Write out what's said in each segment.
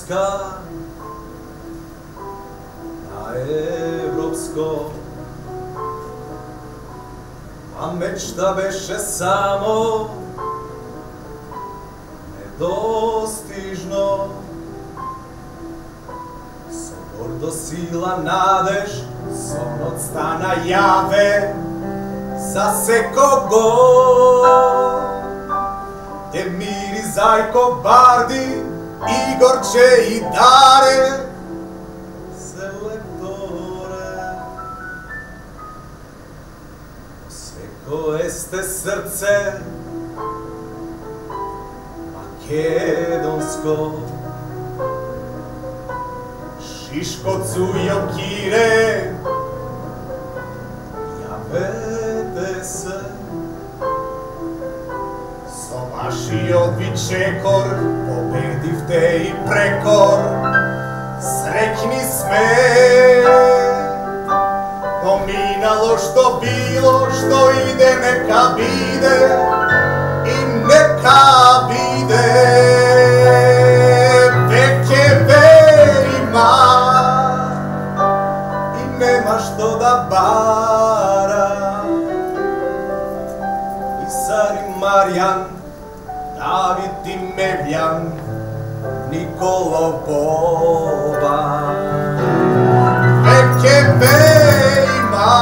Европска, на европско, а мечта беше само недостижно. Со гордо сила надеж, сонот стана јаве за секого. Те мири Зајко Барди, Игорче и Даре, селекторе. Секо есте срце македонско, Шишко Цујо Кире, јавете се. Со вашиот ви чекор победивте и прекор. Среќни сме, поминало што било, што иде нека биде и нека биде. Веќе верима и нема што да бара. Исари Маријан, Давид и Мевјан, Николо Боба. Веќе верима,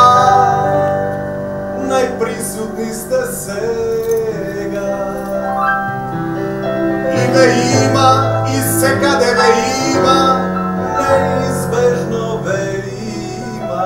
најприсутни сте сега. И ве има, и секаде ве има, неизбежно ве има.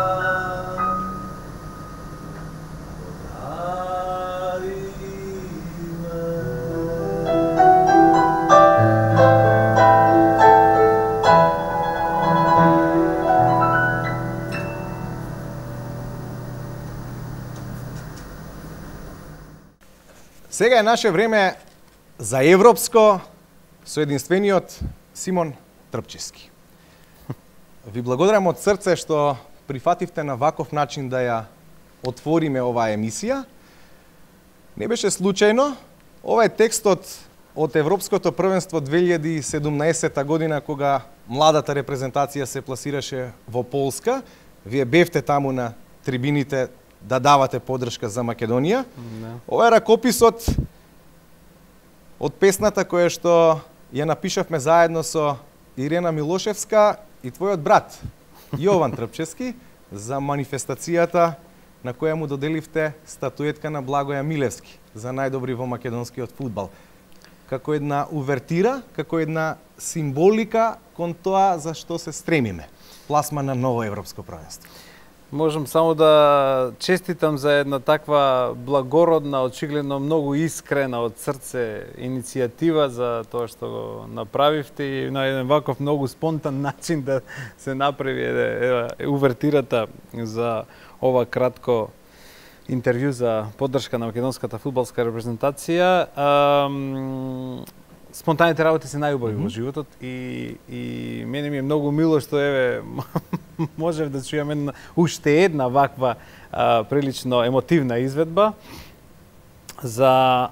Сега е наше време за европско со единствениот Симон Трпчевски. Ви благодарам од срце што прифативте на ваков начин да ја отвориме оваа емисија. Не беше случајно, ова е текстот од Европското првенство 2017 година, кога младата репрезентација се пласираше во Полска. Вие бевте таму на трибините да давате поддршка за Македонија. Ова е ракописот од песната која што ја напишавме заедно со Ирена Милошевска и твојот брат Јован Трпчевски за манифестацијата на која му доделивте статуетка на Благоја Милевски за најдобри во македонскиот фудбал. Како една увертира, како една символика кон тоа за што се стремиме. Пласма на ново европско првенство. Можам само да честитам за една таква благородна, очигледно многу искрена од срце иницијатива за тоа што го направивте и на еден ваков многу спонтан начин да се направи увертирата за ова кратко интервју за поддршка на македонската фудбалска репрезентација. Спонтаните работи се најубави во животот и мене ми е многу мило што еве можев да чујам уште една ваква прилично емотивна изведба за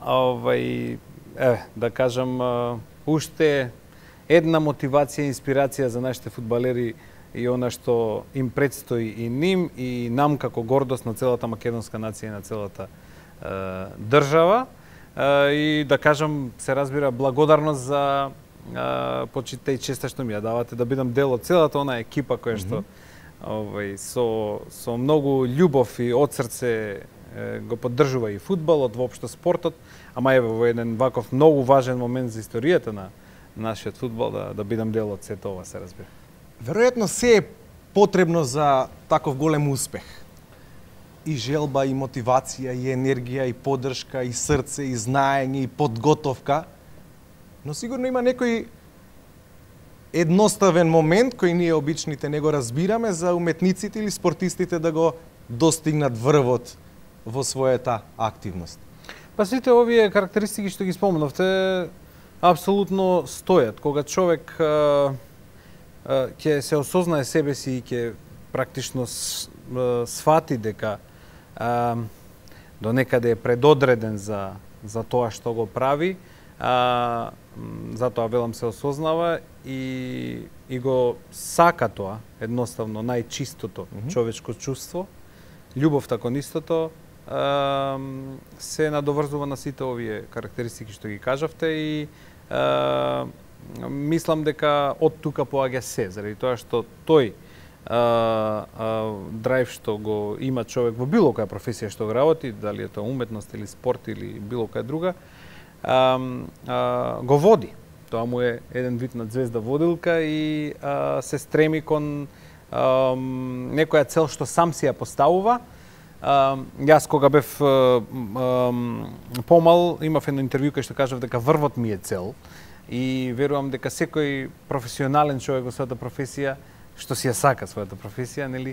да кажам уште една мотивација и инспирација за нашите фудбалери и она што им предстои и ним и нам како гордост на целата македонска нација и на целата држава. И да кажам, се разбира, благодарност за почитта и честа што ми ја давате да бидам дел од целата она екипа која што со многу љубов и од срце го поддржува и фудбалот, воопшто спортот, ама еве во еден ваков многу важен момент за историјата на нашиот фудбал да бидам дел од сето ова, се разбира. Веројатно се е потребно за таков голем успех. И желба, и мотивација, и енергија, и поддршка, и срце, и знаење, и подготовка. Но сигурно има некој едноставен момент кој ние обичните не го разбираме за уметниците или спортистите да го достигнат врвот во својата активност. Па сите овие карактеристики што ги спомнавте апсолутно стојат. Кога човек ќе се осознае себе си и ќе практично свати дека до некаде е предодреден за тоа што го прави, Затоа велам се осознава и го сака тоа, едноставно најчистото човечко чувство, љубовта кон истото, се надоврзува на сите овие карактеристики што ги кажавте и мислам дека од тука поаѓа се, заради тоа што тој драйв што го има човек во било која професија што го работи, дали е тоа уметност или спорт или било која друга, го води. Тоа му е еден вид на звезда водилка и се стреми кон некоја цел што сам си ја поставува. Јас кога бев помал, имав едно интервју кај што кажав дека врвот ми е цел и верувам дека секој професионален човек во својата професија што си ја сака својата професија, нели,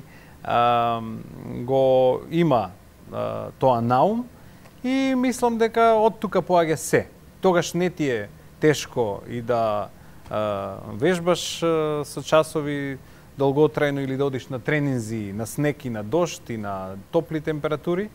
го има тоа наум и мислам дека од тука поаѓа се. Тогаш не ти е тешко и да вежбаш со часови долготрајно или да одиш на тренинзи, на снег и на дожд и на топли температури.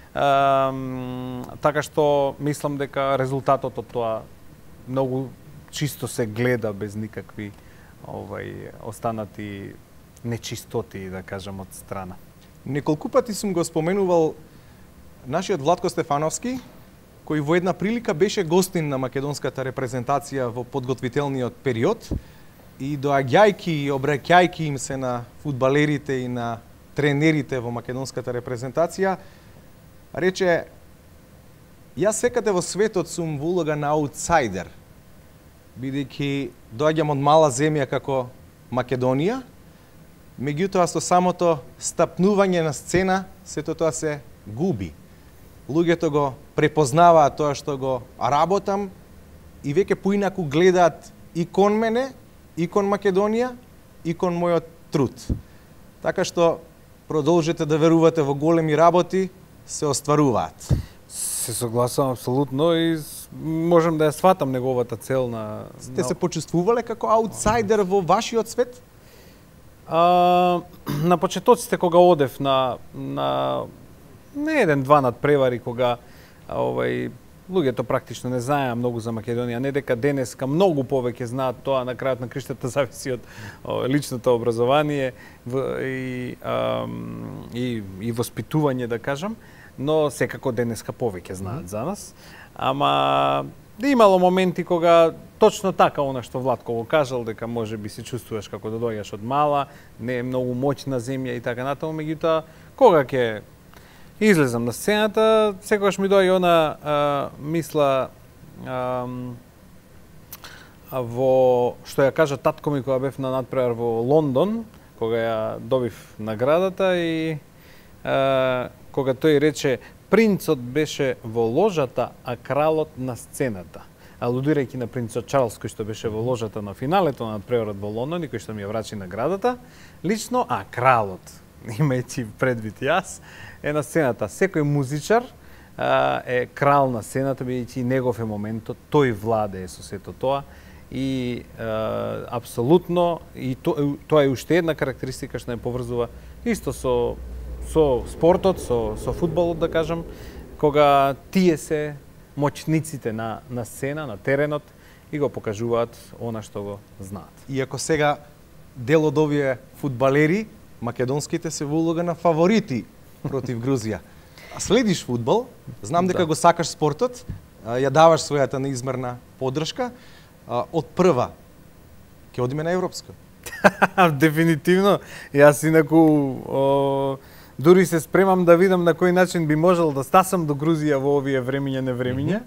Така што мислам дека резултатот од тоа многу чисто се гледа без никакви останати нечистоти, да кажам, од страна. Неколку пати сум го споменувал нашиот Владко Стефановски, кој во една прилика беше гостин на македонската репрезентација во подготвителниот период и доаѓајки и обраќајки им се на фудбалерите и на тренерите во македонската репрезентација, рече: јас секаде во светот сум во улога на аутсайдер, бидејќи доаѓам од мала земја како Македонија, меѓутоа со самото стапнување на сцена, сето тоа се губи. Луѓето го препознаваат тоа што го работам и веќе поинаку гледаат и кон мене, и кон Македонија, и кон мојот труд. Така што продолжете да верувате во големи работи, се остваруваат. Се согласувам апсолутно и можам да ја сватам неговата цел на... Сте се почувствувале како аутсайдер во вашиот свет? На почетоците кога одев на не еден-два надпревари, кога луѓето практично не знаеа многу за Македонија, не дека денеска многу повеќе знаат, тоа на крајот на криштата зависи од личното образование и воспитување, да кажам, но секако денеска повеќе знаат за нас. Ама имало моменти кога точно така она што Владко го кажал, дека може би се чувствуваш како да доаѓаш од мала, не е многу моќна земја и така натаму, меѓутоа кога ќе излезам на сцената, секогаш ми доаѓа она мисла во што ја кажа татко ми кога бев на надпревар во Лондон, кога ја добив наградата и кога тој рече: принцот беше во ложата, а кралот на сцената. Алудирајќи на принцот Чарлс, кој што беше во ложата на финалето на надпреварот во Лондон и кој што ми ја врачи наградата, лично, а кралот, имајќи предвид јас, е на сцената. Секој музичар е крал на сцената, бидејќи негов е моментот, тој владее со сето тоа и апсолутно и тоа е уште една карактеристика што не поврзува исто со спортот, со фудбалот, да кажам, кога тие се моќниците на сцена, на теренот и го покажуваат она што го знаат. Иако сега дел од овие фудбалери македонските се во улога на фаворити против Грузија. Следиш фудбал, знам дека го сакаш спортот, ја даваш својата неизмерна поддршка. Од прва ќе одиме на европско. Дефинитивно. Јас инаку дури се спремам да видам на кој начин би можел да стасам до Грузија во овие времиња невремиња.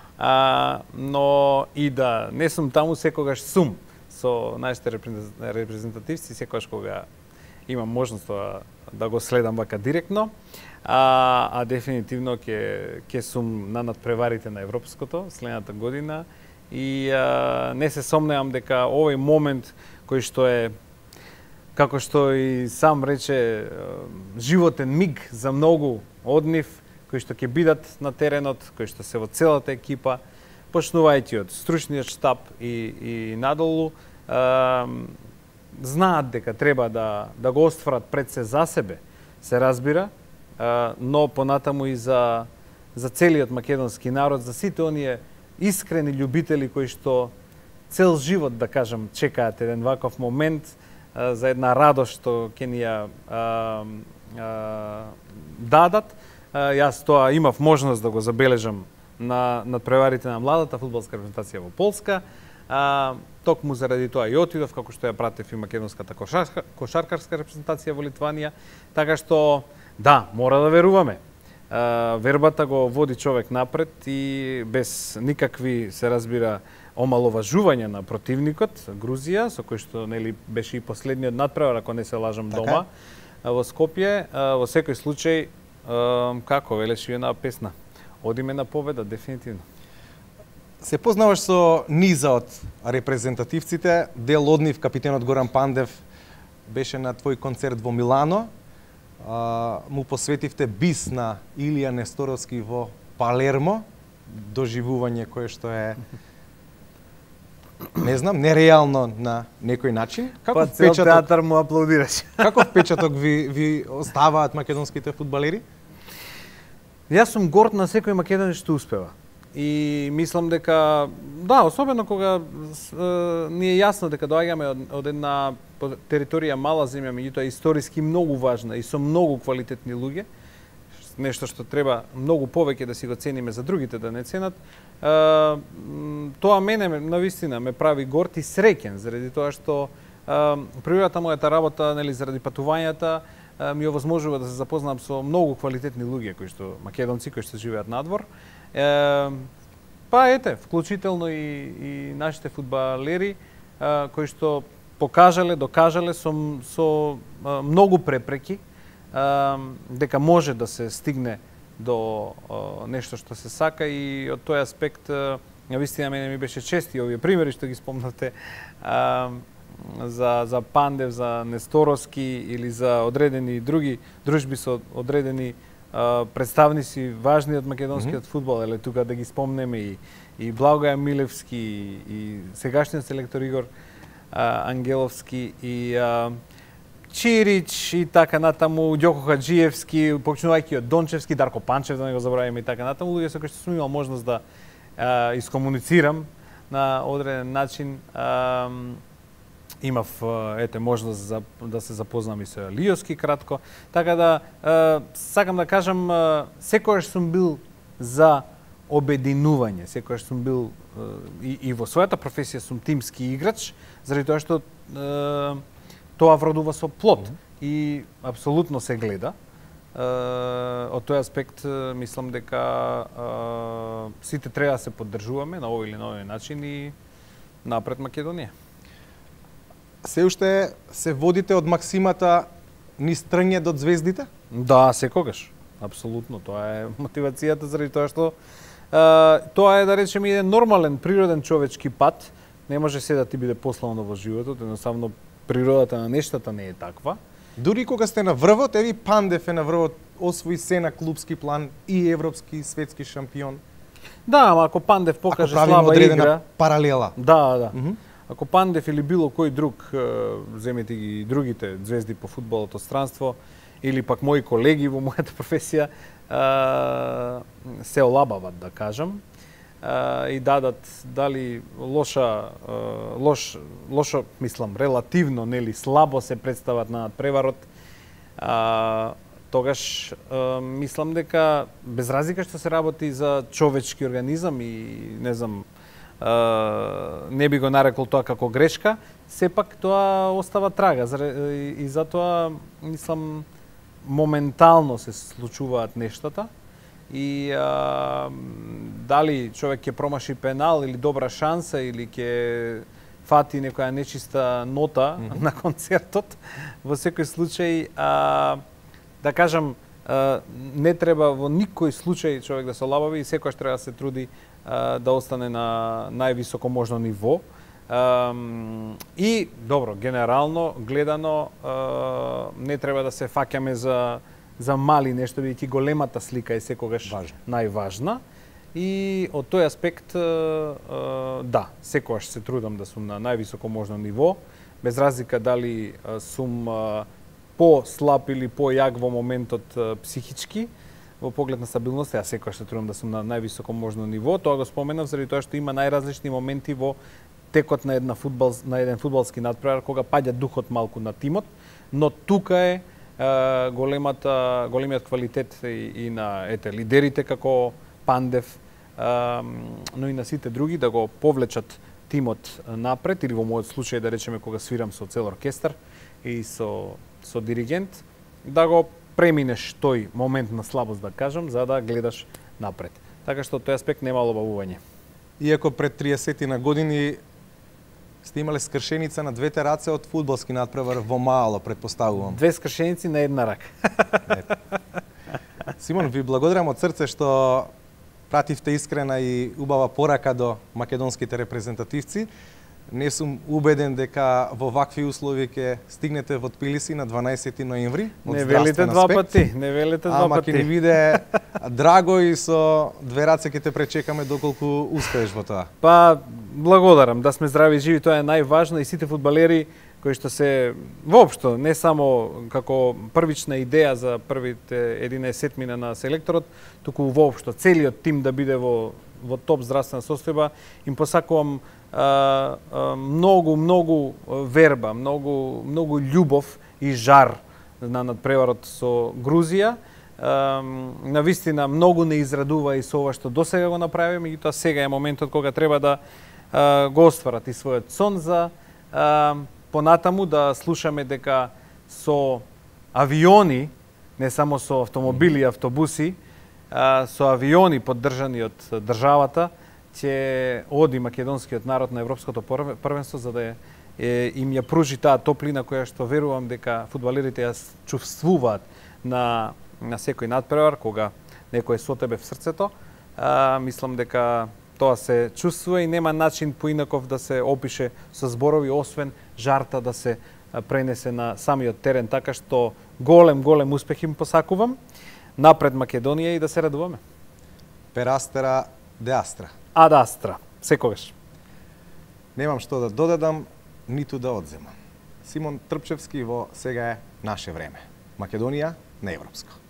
Но и да не сум таму, секогаш сум со нашите репрезентативци, секогаш кога имам можност да го следам вака директно. Дефинитивно ќе сум на надпреварите на европското следната година и не се сомневам дека овој момент кој што е, како што и сам рече, животен миг за многу од нив, кои што ќе бидат на теренот, кои што се во целата екипа, почнувајќи од стручниот штаб и надолу, знаат дека треба да го остварат пред се за себе, се разбира, но понатаму и за целиот македонски народ, за сите оние искрени љубители кои што цел живот, да кажам, чекаат еден ваков момент за една радост што ќе ни ја дадат. Јас тоа имав можност да го забележам на надпреварите на младата фудбалска репрезентација во Полска. Токму заради тоа и отидов, како што ја пратев и македонската кошаркарска репрезентација во Литванија. Така што, да, мора да веруваме. Вербата го води човек напред и без никакви, се разбира, омаловажување на противникот, Грузија, со кој што нели беше и последниот надпревар, ако не се лажам, дома во Скопје. Во секој случај, како велеше една песна, одиме на победа, дефинитивно. Се познаваш со низа од репрезентативците, дел од нив, капитенот Горан Пандев, беше на твој концерт во Милано. Му посветивте бис на Илија Несторовски во Палермо, доживување кое што е, не знам, нереално на некој начин. Па цел театар му аплаудираше. Каков впечаток ви оставаат македонските фудбалери? Јас сум горд на секој македонец што успева. И мислам дека, да, особено кога ни е јасно дека доаѓаме од една територија мала земја, меѓутоа историски многу важна и со многу квалитетни луѓе, нешто што треба многу повеќе да си го цениме за другите да не ценат. Тоа мене навистина ме прави горд и среќен заради тоа што природата мојата работа, нели, заради патувањата ми овозможува да се запознам со многу квалитетни луѓе кои што македонци кои што живеат надвор. Па ете, вклучително и нашите фудбалери кои што покажале, докажале со многу препреки дека може да се стигне до нешто што се сака и од тој аспект навистина мене ми беше чест и овие примери што ги спомнавте за Пандев, за Несторовски или за одредени други дружби со одредени представници важни од македонскиот фудбал, еле тука да ги спомнеме и Благоја Милевски и сегашниот селектор Игор Ангеловски и Чирич и така натаму, Ѓоко Хаджиевски, почнувајќи од Дончевски, Дарко Панчев, да не го забравиме и така натаму, луѓе со кои што сум имал можност да искомуницирам на одреден начин. Имав можност да се запознам и со Лиоски кратко. Така да сакам да кажам, секогаш сум бил за обединување, секогаш сум бил и во својата професија сум тимски играч, заради тоа што тоа вродува со плод и апсолутно се гледа. Од тој аспект мислам дека сите треба да се поддржуваме на овој или на овој начин и напред Македонија. Се уште се водите од максимата низ трње до звездите? Да, секогаш. Апсолутно, тоа е мотивацијата заради тоа што тоа е, да речеме, еден нормален природен човечки пат. Не може се да ти биде послано во животот, едноставно природата на нештата не е таква. Дури кога сте на врвот, еви Пандев е на врвот, освои се на клубски план и европски и светски шампион. Да, ама ако Пандев покаже слаба игра... Ако правиме одредена паралела. Да. Ако Пандев или било кој друг, земете ги другите звезди по фудбалот од странство, или пак мои колеги во мојата професија, се олабават, да кажам, и дадат дали лошо, мислам, релативно, нели, слабо се представат на надпреварот, тогаш мислам дека без разлика што се работи за човечки организам и не знам, не би го нарекол тоа како грешка, сепак тоа остава трага и затоа мислам моментално се случуваат нештата и дали човек ќе промаши пенал или добра шанса или ќе фати некоја нечиста нота на концертот, во секој случај да кажам не треба во никој случај човек да се олабави и секогаш треба да се труди да остане на највисоко можно ниво. И, добро, генерално гледано, не треба да се фаќаме за мали нешто, бидејќи големата слика е секогаш најважна. И од тој аспект, да, секогаш се трудам да сум на највисоко можно ниво, без разлика дали сум по-слаб или по-јак во моментот психички, во поглед на стабилност, ја секогаш се трудам да сум на највисоко можно ниво, тоа го споменав заради тоа што има најразлични моменти во текот на еден фудбалски надпревар кога паѓа духот малку на тимот, но тука е големиот квалитет и на лидерите како Пандев, но и на сите други да го повлечат тимот напред, или во мојот случај да речеме кога свирам со цел оркестар и со диригент, да го преминеш тој момент на слабост, да кажам, за да гледаш напред. Така што тој аспект немало бавување. Иако пред 30 на години сте имале скршеница на двете раце од фудбалски надпревар во мало, предпоставувам. Две скршеници на една рака. Симон, ви благодарам од срце што пративте искрена и убава порака до македонските репрезентативци. Не сум убеден дека во вакви услови ќе стигнете во Тбилиси на 12 ноември. Не велите два пати, не велите два пати. Ама ќе ни биде драго и со две раце ќе те пречекаме доколку успееш во тоа. Па, благодарам, да сме здрави и живи, тоа е најважно и сите фудбалери кои што се воопшто, не само како првична идеја за првите 11 мина на селекторот, туку воопшто целиот тим да биде во топ здравствена состојба, им посакувам многу верба, многу љубов и жар на надпреварот со Грузија. Навистина многу не израдува и со ова што досега го направи, меѓутоа сега е моментот кога треба да го остварат и својот сон за понатаму да слушаме дека со авиони, не само со автомобили и автобуси, со авиони поддржани од државата, ќе оди македонскиот народ на Европското првенство за да им ја пружи таа топлина која што верувам дека фудбалерите ја чувствуваат на секој надпревар кога некој е со тебе в срцето. Мислам дека тоа се чувствува и нема начин поинаков да се опише со зборови освен жарта да се пренесе на самиот терен, така што голем успех им посакувам. Напред Македонија и да се радуваме. Per astera de astra. Ad astra, секогаш. Немам што да додадам, ниту да одземам. Симон Трпчевски во Сега е наше време. Македонија на европско.